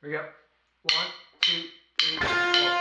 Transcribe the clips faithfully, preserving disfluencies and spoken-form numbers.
We go. One, two, three, four.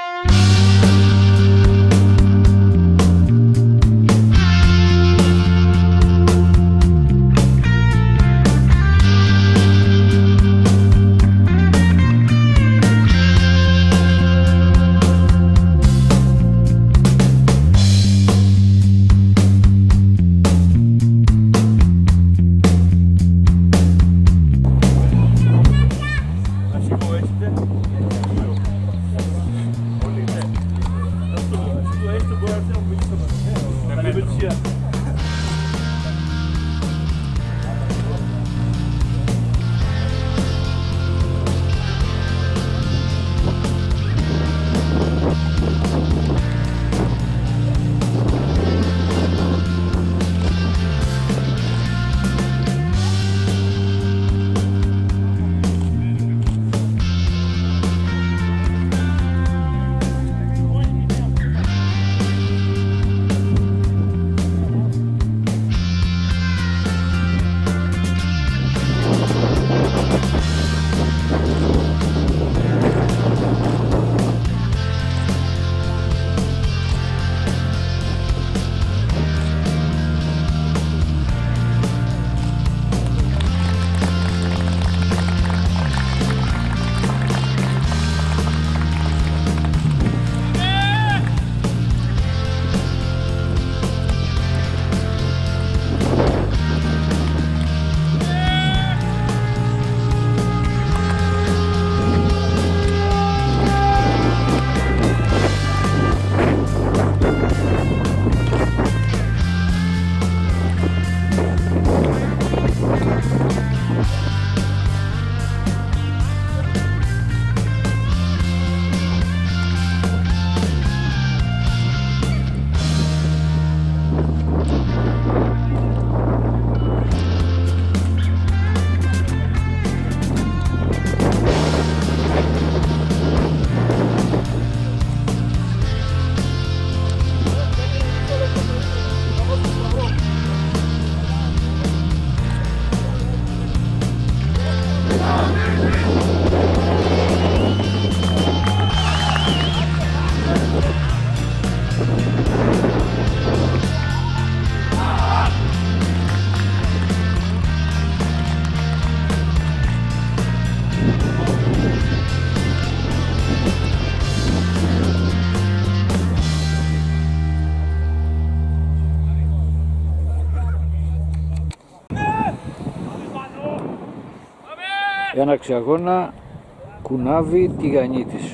Έναρξη αγώνα Κουνάβη Τηγανίτης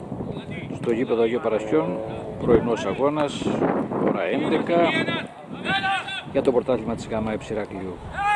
στο γήπεδο Αγίων Παρασκιών, πρωινός αγώνας, ώρα έντεκα, για το πρωτάθλημα της ΓΑΜΑ Εψηράκλειου.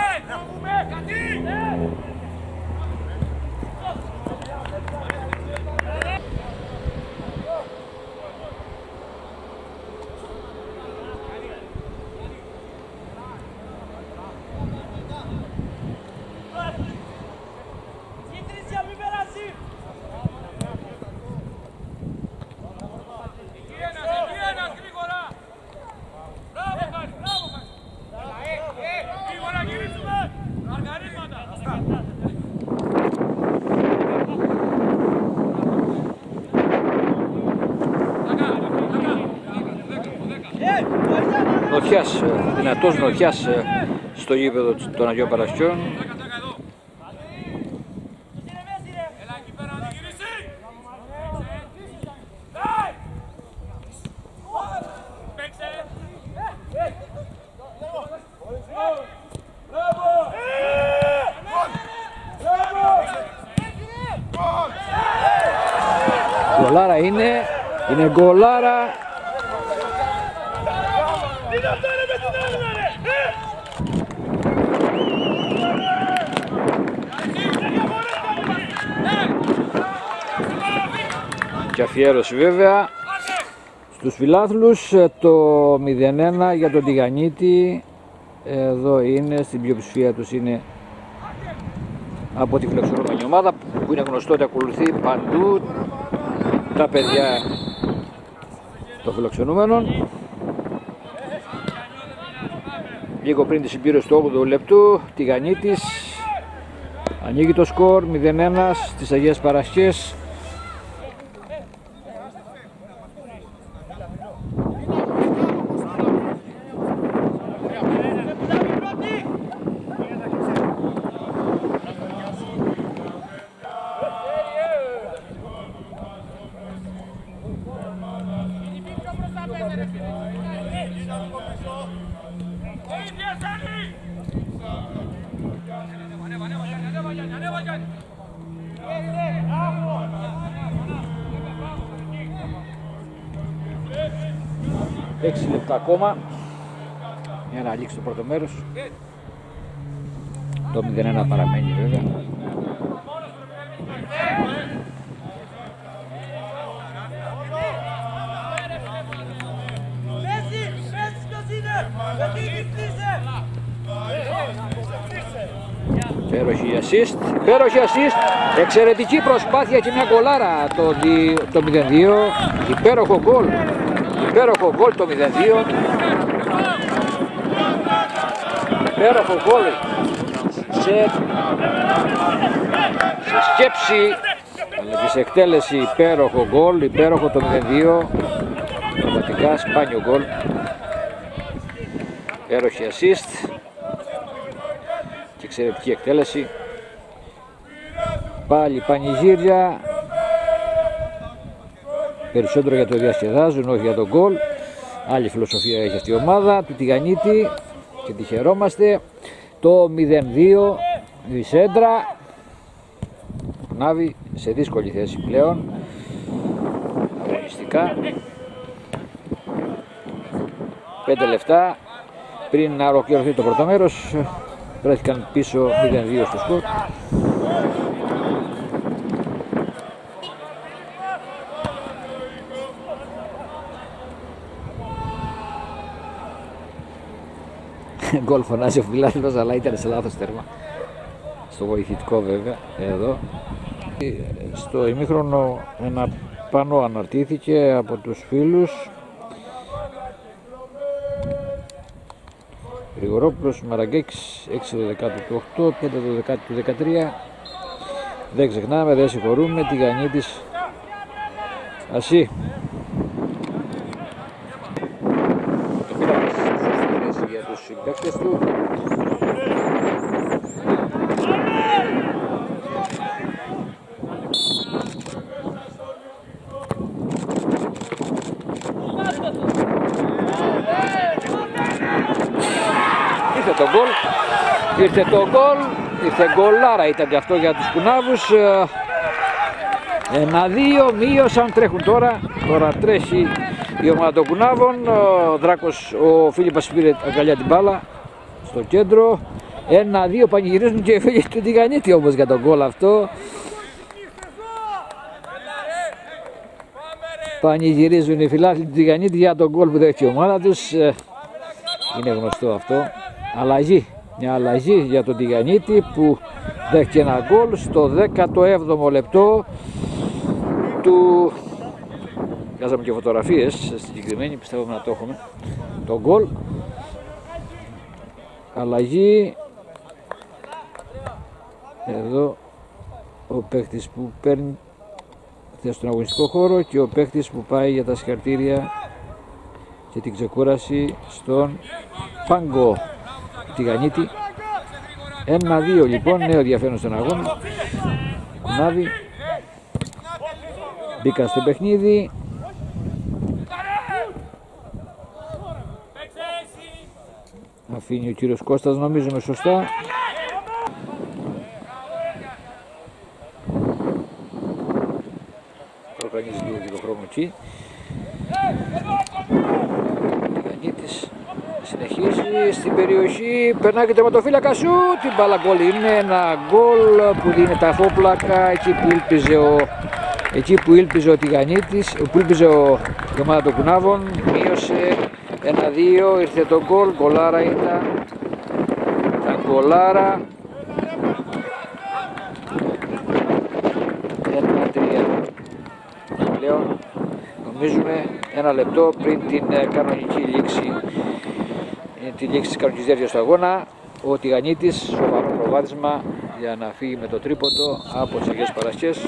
Νοτιάς, δυνατός Νοτιάς στο γήπεδο των Αγίων Παρασκιών. Γκολάρα είναι, είναι γκολάρα. Και αφιέρωση βέβαια στους φιλάθλους, το μηδέν ένα για τον Τηγανίτη. Εδώ είναι, στην πλειοψηφία τους είναι από τη φιλοξενούμενη ομάδα, που είναι γνωστό ότι ακολουθεί παντού τα παιδιά των φιλοξενούμενων. Λίγο πριν τη συμπλήρωση του όγδοου λεπτού, Τηγανίτης Ανοίγει το σκορ μηδέν ένα στις Αγίες Παρασκές. Έξι λεπτά ακόμα για να λήξει το πρώτο μέρος. Το μηδέν ένα παραμένει βέβαια. Υπέροχη assist, υπέροχη assist, εξαιρετική προσπάθεια και μια γκολάρα το, το μηδέν δύο, υπέροχο γκολ, υπέροχο γκολ το μηδέν δύο, υπέροχο γκολ σε, σε σκέψη αλλά και σε εκτέλεση, υπέροχο γκολ, υπέροχο το μηδέν δύο, πραγματικά σπάνιο γκολ, υπέροχη assist και εξαιρετική εκτέλεση. Πάλι πανηγύρια, περισσότερο για το διασκεδάζουν, όχι για τον γκολ. Άλλη φιλοσοφία έχει αυτή η ομάδα του Τηγανίτη και τη χαιρόμαστε. Το μηδέν δύο η σέντρα, Νάβη σε δύσκολη θέση πλέον αγωνιστικά. Πέντε λεπτά πριν να ολοκληρωθεί το πρώτο μέρος, βρέθηκαν πίσω μηδέν δύο στο σκορ. Γκολ φωνάζει ο φιλάθλος, αλλά ήταν σε λάθος τέρμα. Στο βοηθητικό βέβαια, εδώ. Στο ημίχρονο ένα πανό αναρτήθηκε από τους φίλους. Γρηγορόπουλος, Μαραγκέκης, έξι δωδεκάτου του οκτώ, πέντε δωδεκάτου του δεκατρία. Δεν ξεχνάμε, δεν συγχωρούμε, Τηγανίτης Ασί. Το πήραμε για τους συμπαίκτες του. Ήρθε το γκολ, ήρθε το γκολ, ήρθε γκολάρα ήταν και αυτό για τους κουνάβους. Ένα δύο, μείωσαν, τρέχουν τώρα, τώρα τρέχει η ομάδα των κουνάβων. Ο Δράκος, ο Φίλιππας πήρε αγκαλιά την μπάλα στο κέντρο. Ένα δύο, πανηγυρίζουν και οι φίλοι του Τηγανίτη όμως για τον γκολ αυτό. Πανηγυρίζουν οι φιλάθλοι του Τηγανίτη για τον γκολ που δέχτηκε η ομάδα τους. Είναι γνωστό αυτό. Αλλαγή, μια αλλαγή για τον Τηγανίτη που δέχτηκε ένα γκολ στο δέκατο έβδομο λεπτό του. Βγάζαμε και φωτογραφίες συγκεκριμένη, πιστεύω να το έχουμε το γκολ. Αλλαγή εδώ, ο παίκτης που παίρνει θέση στον αγωνιστικό χώρο και ο παίκτης που πάει για τα συγχαρητήρια και την ξεκούραση στον Πάγκο Τηγανίτη. Ένα δύο λοιπόν, νέο ενδιαφέρον στον αγώνα. Κουνάβι μπήκαν στο παιχνίδι. Αφήνει ο κύριος Κώστας, νομίζουμε σωστά. Προκανίζει λίγο και το χρόνο εκεί. Τηγανίτης συνεχίζει στην περιοχή, περνάει και τερματοφύλακα σου, την μπάλα γκολ. Είναι ένα γκολ που δίνει τα φόπλακα εκεί που ήλπιζε ο, εκεί που ήλπιζε ο Τηγανίτης, που ήλπιζε ο, η ομάδα των Κουνάβων. Μείωσε ένα δύο, ήρθε το γκολ, γκολάρα ήταν, ήταν γκολάρα. Ένα τρία πλέον, νομίζουμε ένα λεπτό πριν την κανονική λήξη, τη λήξη της κανονικής διάρκειας του αγώνα. Ο Τηγανίτης, σοβαρό προβάδισμα για να φύγει με το τρίποντο από τις Αγίες Παρασκές.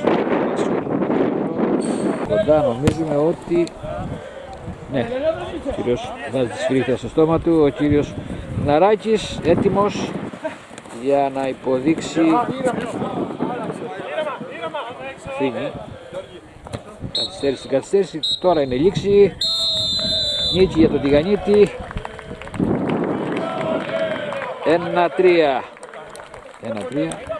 Κοντά νομίζουμε ότι ναι, ο κύριος βάζει τη σφυρίχτα στο στόμα του, ο κύριος Ναράκης έτοιμος για να υποδείξει. Φύγει, καθυστέρηση στην καθυστέρηση, τώρα είναι λήξη, νίκη για τον Τηγανίτη. Ένα τρία. Ένα τρία.